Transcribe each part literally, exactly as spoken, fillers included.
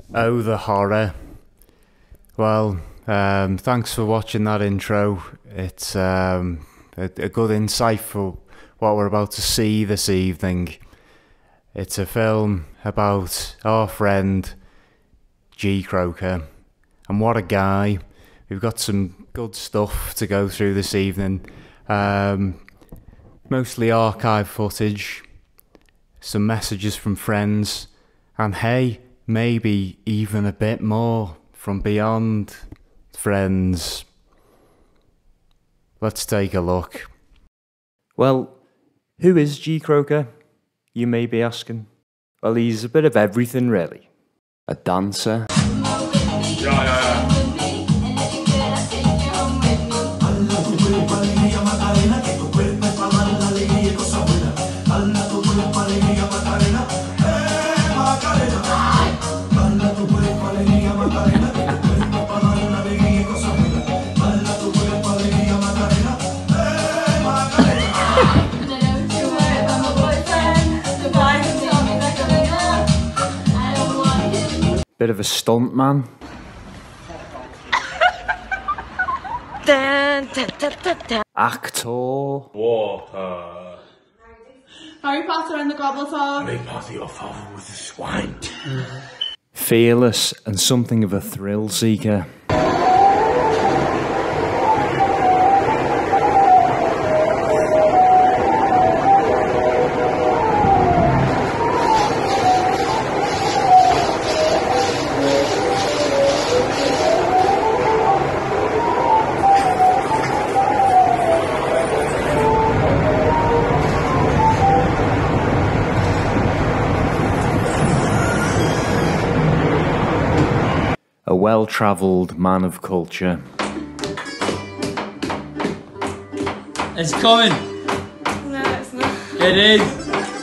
Oh, the horror. Well, um, thanks for watching that intro. It's um, a, a good insight for what we're about to see this evening. It's a film about our friend G. Croker. And what a guy. We've got some good stuff to go through this evening. Um, mostly archive footage, some messages from friends, and hey, maybe even a bit more from beyond friends. Let's take a look. Well, who is G. Croker, you may be asking? Well, he's a bit of everything, really. A dancer. Yeah, yeah, yeah. Bit of a stunt man. Actor. Water. Harry Potter and the Goblet of... Harry Potter, your father was a swine. Fearless and something of a thrill seeker. A well-travelled man of culture. It's coming. No, it's not. It is.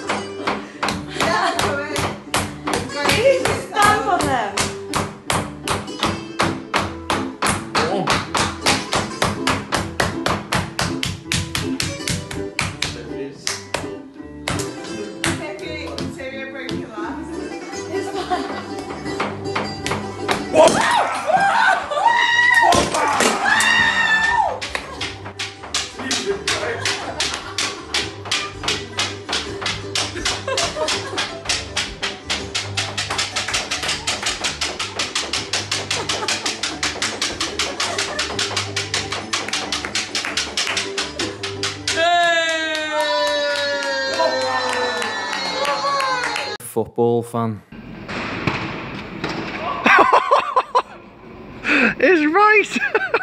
Please stand on them. Okay, so you're breaking your last. It's fine. Football fan. It's right!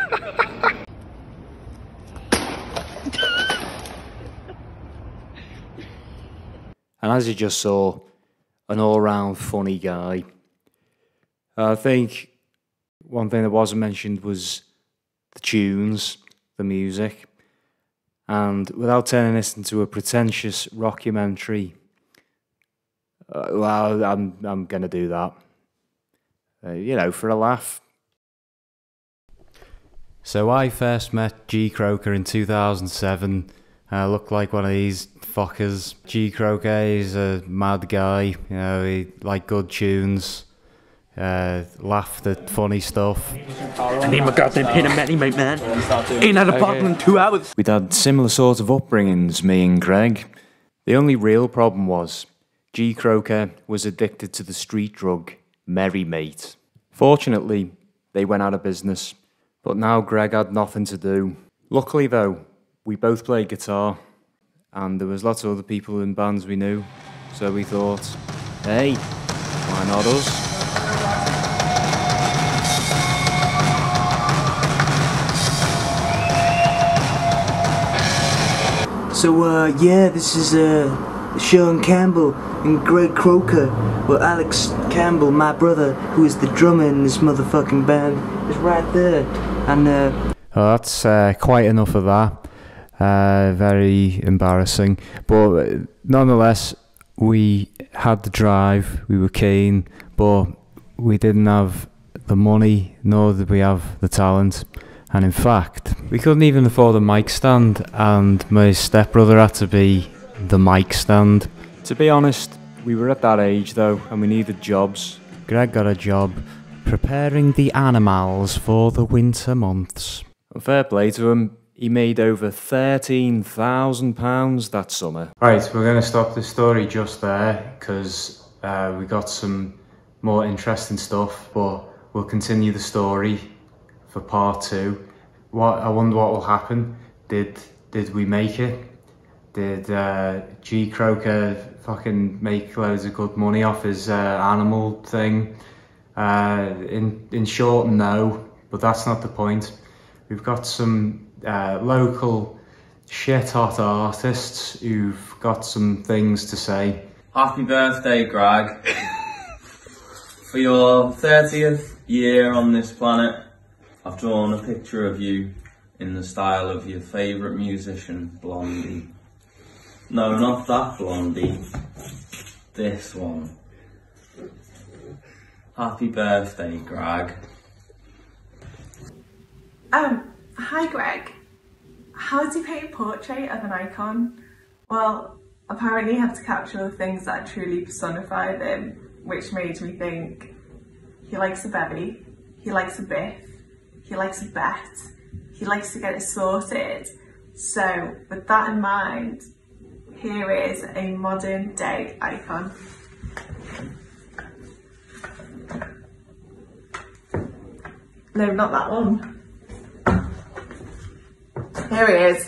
And as you just saw, an all-round funny guy. I think one thing that wasn't mentioned was the tunes, the music. And without turning this into a pretentious rockumentary, uh, well, I'm, I'm going to do that. Uh, you know, for a laugh. So I first met G. Croker in two thousand seven. I looked like one of these fuckers. G. Croker is a mad guy. You know, he liked good tunes, uh, laughed at funny stuff. I need my goddamn pen and matty, mate, man. Ain't had a bottle in two hours. We'd had similar sort of upbringings, me and Greg. The only real problem was G. Croker was addicted to the street drug Merry Mate. Fortunately, they went out of business, but now Greg had nothing to do. Luckily though, we both played guitar, and there was lots of other people in bands we knew, so we thought, hey, why not us? So, uh, yeah, this is, uh, Sean Campbell and Greg Croker. Well, Alex Campbell, my brother, who is the drummer in this motherfucking band, is right there. And, uh... Oh, that's uh, quite enough of that. Uh, very embarrassing. But nonetheless, we had the drive, we were keen, but we didn't have the money, nor did we have the talent. And in fact, we couldn't even afford a mic stand, and my stepbrother had to be the mic stand. To be honest, we were at that age though, and we needed jobs. Greg got a job preparing the animals for the winter months. And fair play to him, he made over thirteen thousand pounds that summer. Right, we're going to stop the story just there because uh, we got some more interesting stuff, but we'll continue the story for part two. What I wonder what will happen. Did did we make it? Did uh, G Croker fucking make loads of good money off his uh, animal thing? Uh, in in short, no. But that's not the point. We've got some uh, local shit hot artists who've got some things to say. Happy birthday, Greg. For your thirtieth year on this planet, I've drawn a picture of you in the style of your favourite musician, Blondie. No, not that Blondie. This one. Happy birthday, Greg. Um, hi Greg. How do you paint a portrait of an icon? Well, apparently you have to capture the things that truly personify them, which made me think he likes a bevy, he likes a biff, he likes a bet, he likes to get it sorted. So with that in mind, here is a modern day icon. No, not that one. Here he is.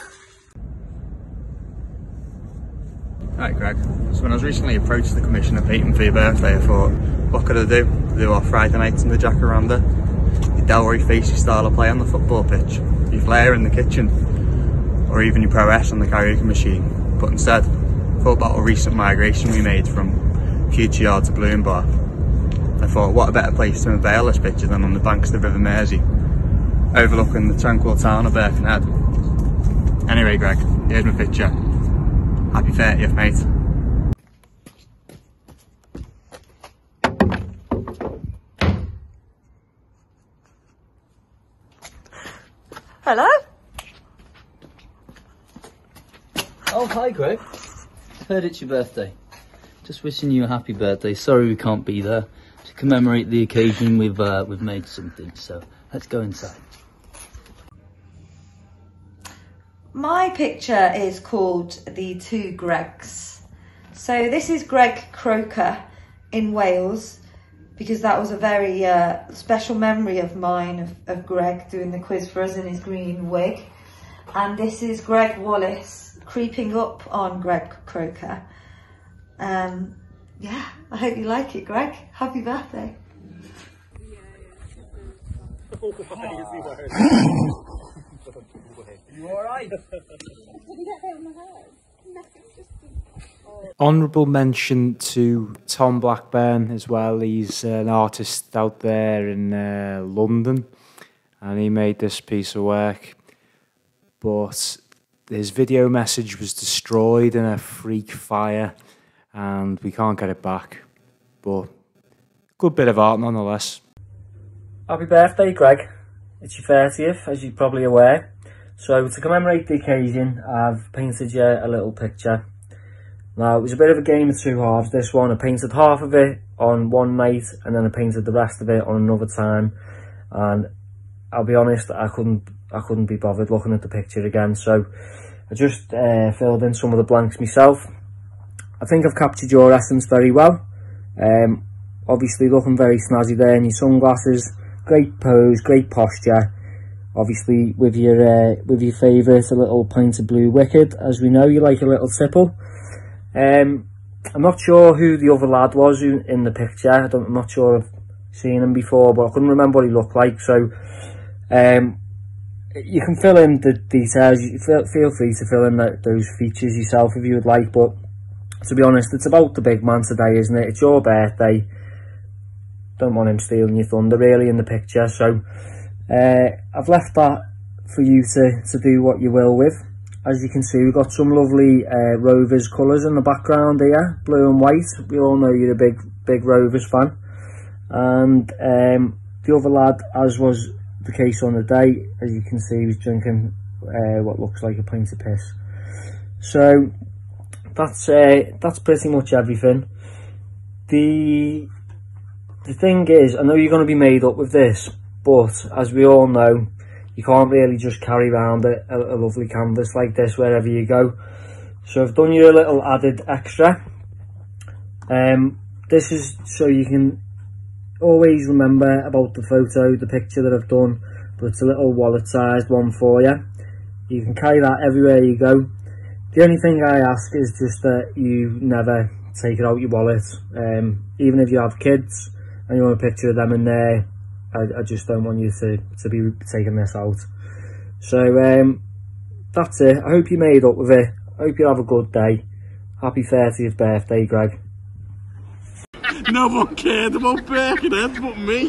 Right, Greg. So when I was recently approached the commission of painting for your birthday, I thought, what could I do? Do our Friday nights in the Jacaranda, your Delroy Facey style of play on the football pitch, your flair in the kitchen, or even your prowess on the karaoke machine. But instead, I thought about a recent migration we made from Future Yard to Bloom Bar. I thought, what a better place to unveil this picture than on the banks of the River Mersey, overlooking the tranquil town of Birkenhead. Anyway, Greg, here's my picture. Happy thirtieth, mate. Hello? Oh, hi Greg. Heard it's your birthday. Just wishing you a happy birthday. Sorry we can't be there. To commemorate the occasion, we've uh, we've made something, so let's go inside. My picture is called The Two Gregs. So this is Greg Croker in Wales, because that was a very uh, special memory of mine of, of Greg doing the quiz for us in his green wig. And this is Greg Wallace creeping up on Greg Croker. Um, yeah, I hope you like it, Greg. Happy birthday. You alright? Honourable mention to Tom Blackburn as well. He's an artist out there in uh, London, and he made this piece of work, but his video message was destroyed in a freak fire and we can't get it back, but good bit of art nonetheless. Happy birthday, Greg. It's your thirtieth, as you're probably aware. So to commemorate the occasion, I've painted you a little picture. Now, it was a bit of a game of two halves, this one. I painted half of it on one night, and then I painted the rest of it on another time. And I'll be honest, I couldn't I couldn't be bothered looking at the picture again. So I just uh, filled in some of the blanks myself. I think I've captured your essence very well. Um, obviously looking very snazzy there in your sunglasses. Great pose, great posture. Obviously with your uh, with your favourite, a little pint of Blue Wicked. As we know, you like a little tipple. Um, I'm not sure who the other lad was who, in the picture. I don't, I'm not sure I've seen him before, but I couldn't remember what he looked like. So um, you can fill in the details. You feel, feel free to fill in the, those features yourself if you would like. But to be honest, it's about the big man today, isn't it? It's your birthday. Don't want him stealing your thunder really in the picture. So uh, I've left that for you to, to do what you will with. As you can see, we've got some lovely uh, Rovers colours in the background here, blue and white. We all know you're a big, big Rovers fan. And um, the other lad, as was the case on the day, as you can see, was drinking uh, what looks like a pint of piss. So that's uh, that's pretty much everything. The the thing is, I know you're going to be made up with this, but as we all know, you can't really just carry around a, a, a lovely canvas like this wherever you go. So I've done you a little added extra. Um, this is so you can always remember about the photo, the picture that I've done, but it's a little wallet sized one for you. You can carry that everywhere you go. The only thing I ask is just that you never take it out your wallet. Um, even if you have kids and you want a picture of them in there, I, I just don't want you to, to be taking this out. So um, that's it. I hope you made up with it. I hope you have a good day. Happy thirtieth birthday, Greg. No one cared about Birkenhead but me.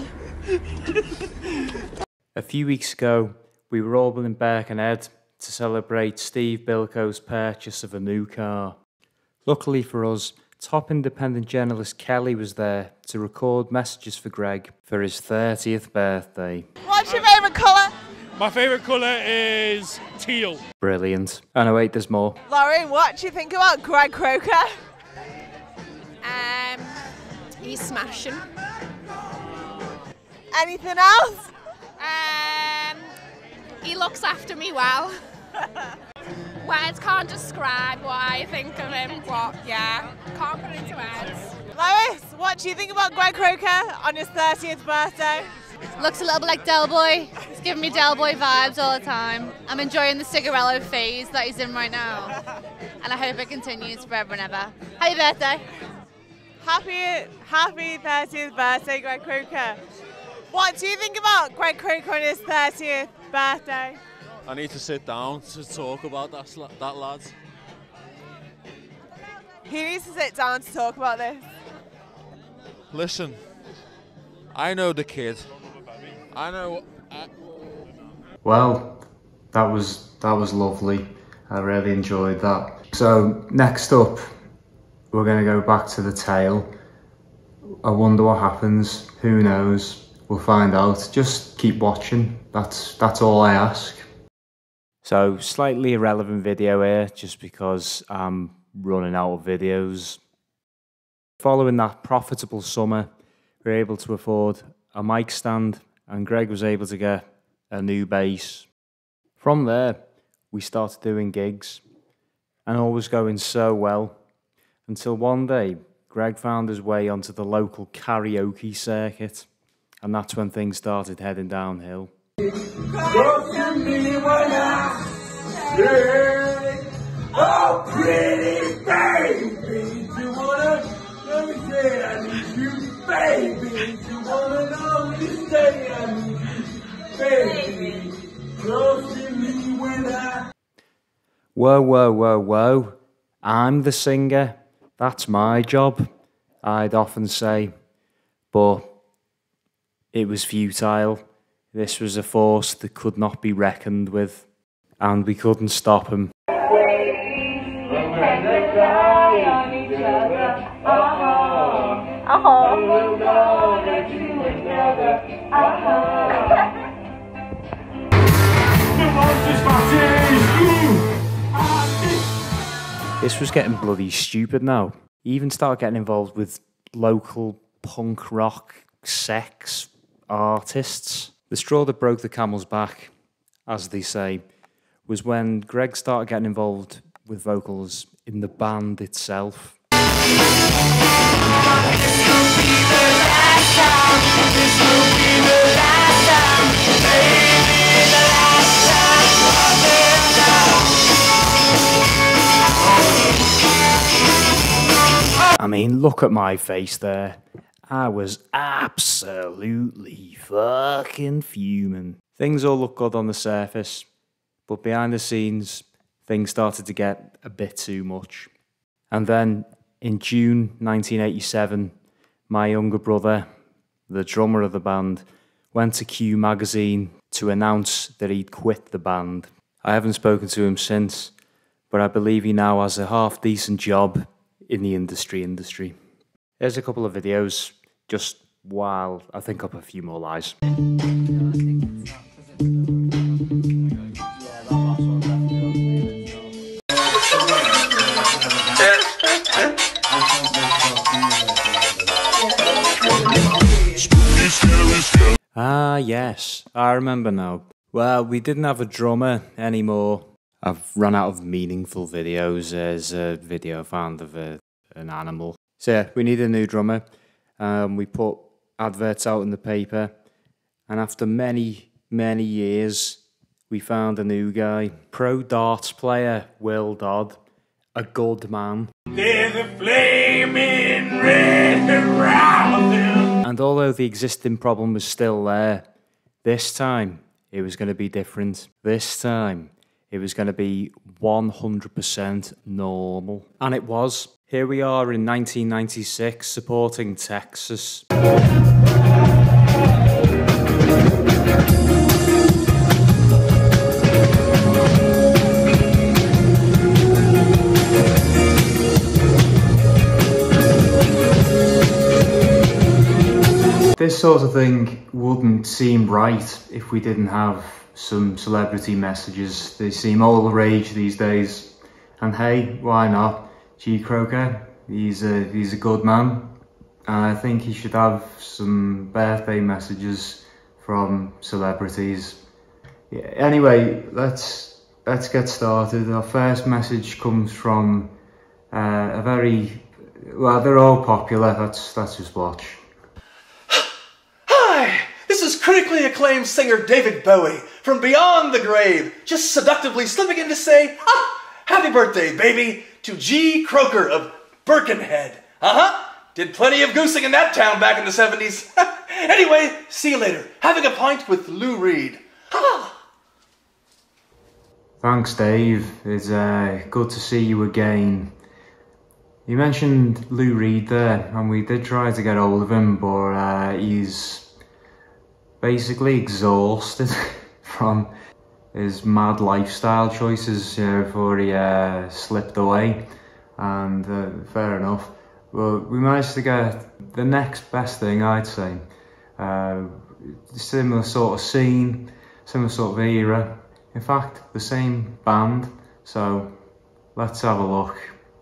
A few weeks ago, we were all in Birkenhead to celebrate Steve Bilko's purchase of a new car. Luckily for us, top independent journalist Kelly was there to record messages for Greg for his thirtieth birthday. What's your favourite colour? My favourite colour is teal. Brilliant. Oh no, wait, there's more. Lauren, what do you think about Greg Croker? Um, he's smashing. Anything else? Um, he looks after me well. Words can't describe what I think of him, but yeah, can't put it into words. Lois, what do you think about Greg Croker on his thirtieth birthday? Looks a little bit like Del Boy. He's giving me Del Boy vibes all the time. I'm enjoying the cigarello phase that he's in right now. And I hope it continues forever and ever. Happy birthday. Happy, happy thirtieth birthday, Greg Croker. What do you think about Greg Croker on his thirtieth birthday? I need to sit down to talk about that, that lad. He needs to sit down to talk about this. Listen, I know the kid. I know. I... Well, that was that was lovely. I really enjoyed that. So next up, we're going to go back to the tale. I wonder what happens. Who knows? We'll find out. Just keep watching. That's that's all I ask. So, slightly irrelevant video here, just because I'm running out of videos. Following that profitable summer, we were able to afford a mic stand, and Greg was able to get a new bass. From there, we started doing gigs, and all was going so well, until one day, Greg found his way onto the local karaoke circuit, and that's when things started heading downhill. Oh, pretty baby, you wanna, let me say I need you, baby, you wanna know me, say I need you, baby, close to me when I... Whoa, whoa, whoa, whoa, I'm the singer, that's my job, I'd often say, but it was futile. This was a force that could not be reckoned with, and we couldn't stop him. This was getting bloody stupid now. He even started getting involved with local punk rock sex artists. The straw that broke the camel's back, as they say, was when Greg started getting involved with vocals in the band itself. I mean, look at my face there. I was absolutely fucking fuming. Things all looked good on the surface, but behind the scenes, things started to get a bit too much. And then, in June nineteen eighty-seven, my younger brother, the drummer of the band, went to Q magazine to announce that he'd quit the band. I haven't spoken to him since, but I believe he now has a half-decent job in the industry industry. Here's a couple of videos, just while I think up a few more lies. Ah, yes, I remember now. Well, we didn't have a drummer anymore. I've run out of meaningful videos. There's a video I found of a, an animal. So yeah, we need a new drummer. Um, we put adverts out in the paper, and after many, many years, we found a new guy. Pro darts player, Will Dodd. A good man. There's a flame in red around them. And although the existing problem was still there, this time it was going to be different. This time it was going to be one hundred percent normal. And it was. Here we are in nineteen ninety-six supporting Texas. This sort of thing wouldn't seem right if we didn't have some celebrity messages. They seem all the rage these days. And hey, why not? G. Croker, he's a, he's a good man. And I think he should have some birthday messages from celebrities. Yeah, anyway, let's, let's get started. Our first message comes from uh, a very, well, they're all popular. Let's, let's just watch. This is critically acclaimed singer David Bowie from beyond the grave, just seductively slipping in to say, ah, happy birthday, baby, to G. Croker of Birkenhead. Uh-huh, did plenty of goosing in that town back in the seventies. Anyway, see you later. Having a pint with Lou Reed. Ah. Thanks, Dave. It's uh, good to see you again. You mentioned Lou Reed there, and we did try to get hold of him, but uh, he's basically exhausted from his mad lifestyle choices, you know, before he uh, slipped away. And uh, fair enough. Well, we managed to get the next best thing, I'd say. Uh, similar sort of scene, similar sort of era. In fact, the same band. So let's have a look.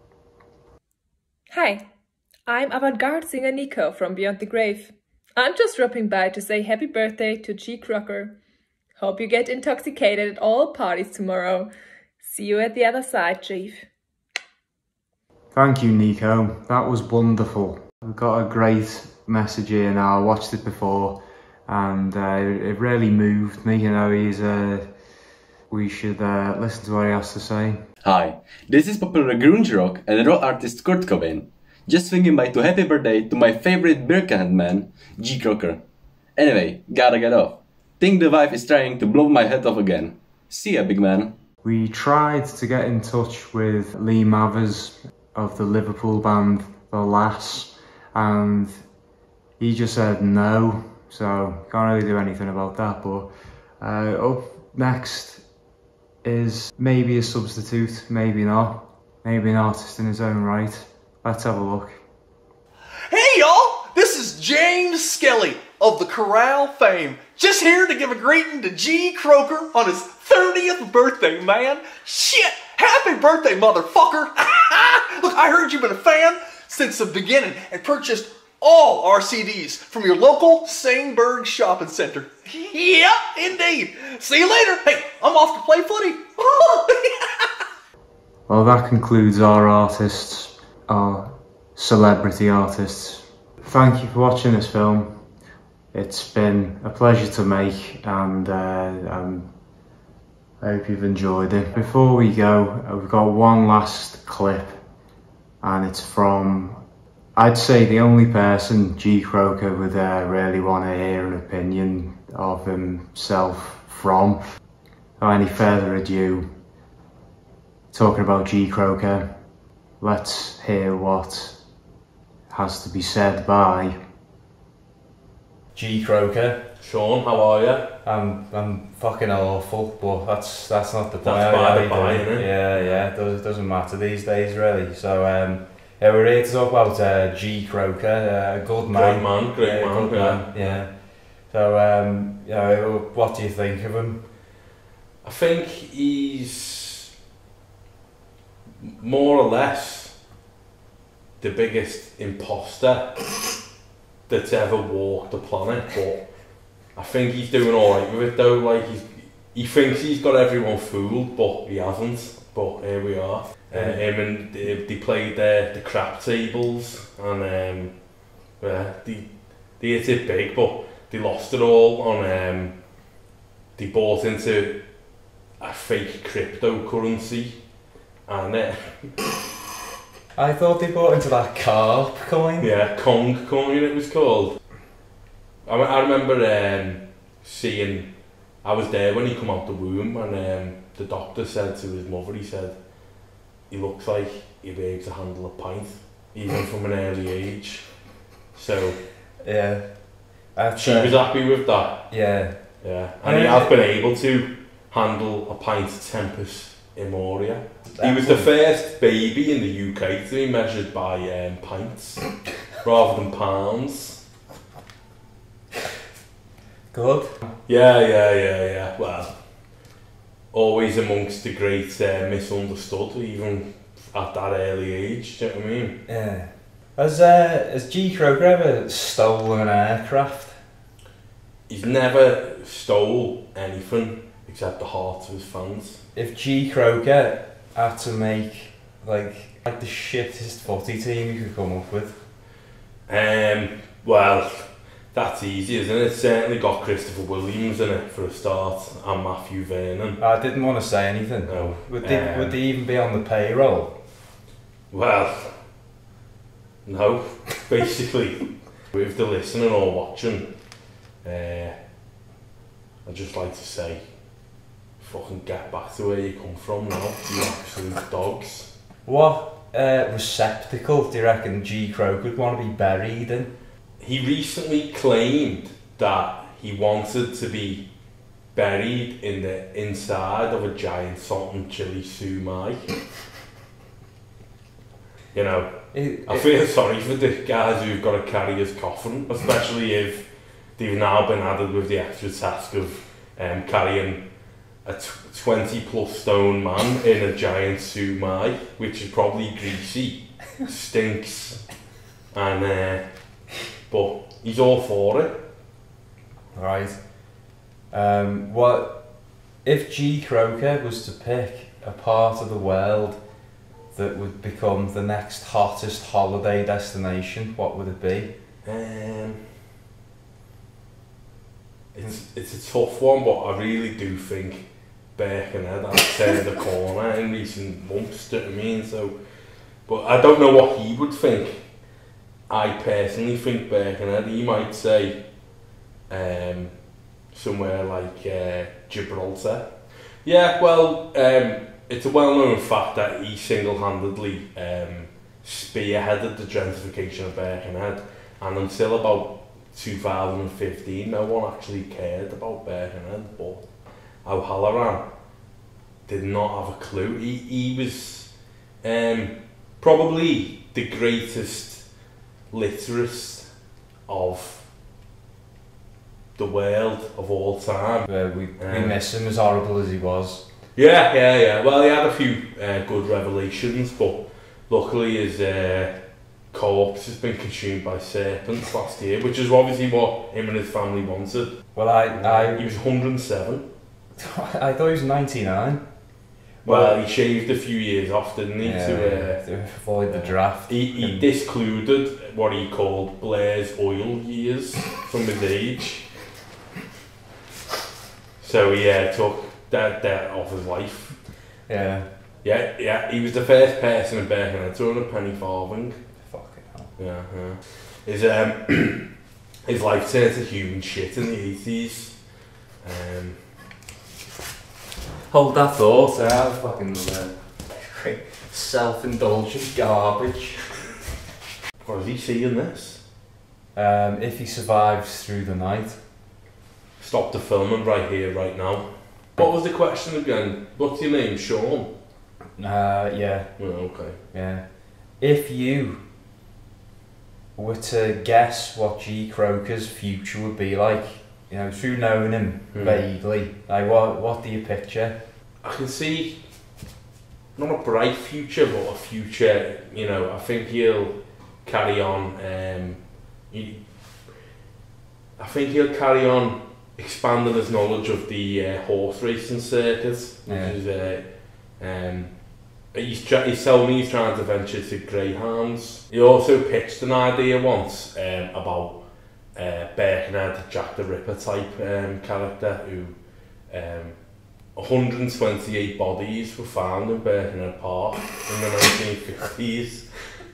Hi, I'm avant-garde singer Nico from Beyond the Grave. I'm just dropping by to say happy birthday to G. Croker. Hope you get intoxicated at all parties tomorrow. See you at the other side, Chief. Thank you, Nico. That was wonderful. We've got a great message here now. I watched it before and uh, it really moved me. You know, he's uh, we should uh, listen to what he has to say. Hi, this is popular grunge rock and rock artist Kurt Cobain. Just swinging by to happy birthday to my favorite Birkenhead man, G. Croker. Anyway, gotta get off. Think the wife is trying to blow my head off again. See ya, big man. We tried to get in touch with Lee Mathers of the Liverpool band The Lass, and he just said no, so can't really do anything about that. But uh, up next is maybe a substitute, maybe not, maybe an artist in his own right. Let's have a look. Hey y'all, this is James Skelly of the Corral fame. Just here to give a greeting to G. Croker on his thirtieth birthday, man. Shit, happy birthday, motherfucker. Look, I heard you've been a fan since the beginning and purchased all our C Ds from your local Saneburg shopping center. Yep, indeed. See you later. Hey, I'm off to play footy. Well, that concludes our artists. Our celebrity artists. Thank you for watching this film. It's been a pleasure to make, and uh, um, I hope you've enjoyed it. Before we go, we've got one last clip, and it's from, I'd say, the only person G. Croker would uh, really want to hear an opinion of himself from. Without any further ado, talking about G. Croker, let's hear what has to be said by G. Croker. Sean, how are you? I'm I'm fucking awful, but that's that's not the point. That's by the by, isn't it? Yeah, yeah, it does, doesn't matter these days, really. So, um, yeah, we're here to talk about uh, G. Croker, uh, a good man. Great man, great yeah, man, good yeah. man, yeah. So, um, you know, what do you think of him? I think he's more or less the biggest imposter that's ever walked the planet, but I think he's doing alright with it though, like he's, he thinks he's got everyone fooled, but he hasn't. But here we are. Uh, him and they, they played the, the crap tables, and um, yeah, they, they hit it big, but they lost it all on, um, they bought into a fake cryptocurrency, and uh, I thought they bought into that carp coin. Yeah, Kong coin it was called. I, I remember um, seeing, I was there when he come out the womb, and um, the doctor said to his mother, he said, he looks like he'll be able to handle a pint, even from an early age. So, yeah. That's, she uh, was happy with that. Yeah. Yeah. And he has been able to handle a pint Tempus Imoria. He was the first baby in the U K to be measured by um, pints rather than pounds. Good. Yeah, yeah, yeah, yeah. Well, always amongst the great uh, misunderstood, even at that early age, do you know what I mean? Yeah. Has, uh, has G. Croker ever stolen an aircraft? He's never stole anything except the hearts of his fans. If G. Croker had to make like like the shittest footy team you could come up with, um, well, that's easy, isn't it? It's certainly got Christopher Williams in it for a start, and Matthew Vernon. I didn't want to say anything. No. Would they Um, would they even be on the payroll? Well, no. Basically, if they're listening or watching, uh, I'd just like to say, fucking get back to where you come from now, you absolute dogs. What uh, receptacle do you reckon G. Croker would want to be buried in? He recently claimed that he wanted to be buried in the inside of a giant salt and chili sumai. You know, It- I it- feel sorry for the guys who've got to carry his coffin, especially if they've now been added with the extra task of um, carrying a tw- twenty plus stone man in a giant sumai, which is probably greasy, stinks, and uh, but he's all for it. Right. Um, what if G. Croker was to pick a part of the world that would become the next hottest holiday destination? What would it be? Um, it's it's a tough one, but I really do think Birkenhead has turned the corner in recent months. Do you know what I mean? So, but I don't know what he would think. I personally think Birkenhead. He might say um, somewhere like uh, Gibraltar. Yeah, well, um, it's a well-known fact that he single-handedly um, spearheaded the gentrification of Birkenhead, and until about two thousand fifteen, no one actually cared about Birkenhead, but O'Halloran did not have a clue. He, he was um, probably the greatest literist of the world of all time. Uh, we, we Um, miss him, as horrible as he was. Yeah, yeah, yeah. Well, he had a few uh, good revelations, but luckily his uh, corpse has been consumed by serpents last year, which is obviously what him and his family wanted. Well, I, I he was one hundred and seven. I thought he was ninety-nine. Well, he shaved a few years off, didn't he, Yeah, to, uh, to avoid the draft. He, he discluded what he called Blair's oil years from his age. So he uh, took that, that off his life. Yeah. Yeah, yeah. He was the first person in Birkenhead to own a penny farthing. Fucking hell. Yeah, yeah. His um, his life turned to human shit in the eighties. Um, Hold that thought, eh? Fucking uh, self-indulgent garbage. What is he seeing this? Um, if he survives through the night. Stop the filming right here, right now. What was the question again? What's your name, Sean? Uh, yeah. Oh, okay. Yeah. If you were to guess what G. Croker's future would be like, you know, through knowing him Hmm. vaguely, like what what do you picture? I can see not a bright future, but a future. You know, I think he'll carry on. Um, he, I think he'll carry on expanding his knowledge of the uh, horse racing circuit, which Yeah. is uh, um, he's, tra- he's telling me he's trying to venture to greyhounds. He also pitched an idea once um, about uh, Birkenhead Jack the Ripper type um, character who um, one hundred twenty-eight bodies were found in Birkenhead Park in the nineteen fifties.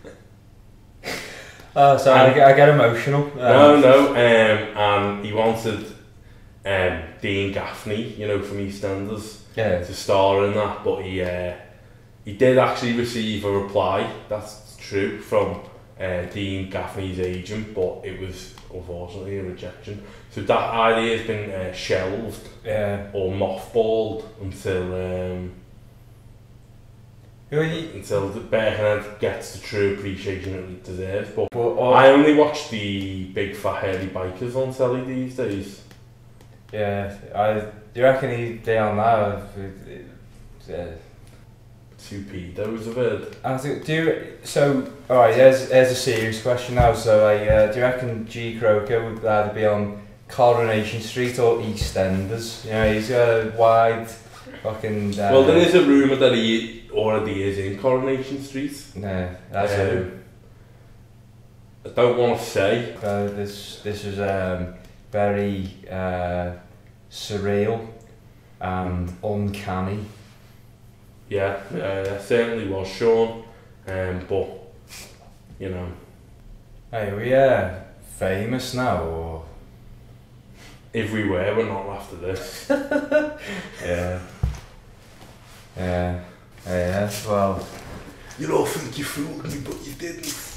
Oh, sorry, I get, I get emotional. Um, No, no, um, and he wanted um, Dean Gaffney, you know, from EastEnders, Yeah. to star in that, but he uh, he did actually receive a reply, that's true, from uh, Dean Gaffney's agent, but it was unfortunately a rejection. So that idea has been uh, shelved Yeah. or mothballed until um, until the Birkenhead gets the true appreciation it deserves. But, But all- I only watch the big fat hairy bikers on telly these days. Yeah, I do you reckon he they on that? Uh, Two pedos of it. I think, do you, so alright, there's, there's a serious question now. So like, uh, do you reckon G Croker would either be on Coronation Street or EastEnders? You know, he's got a wide fucking. Uh, Well, there is a rumour that he already is in Coronation Street. No, that's Um, it. I don't want to say. Uh, this this is um, very uh, surreal and uncanny. Yeah, uh, certainly was Sean, um, but you know. Hey, are we uh, famous now or? If we were, we're not after this. Yeah. Yeah. Yeah. Well. You all think you fooled me, but you didn't.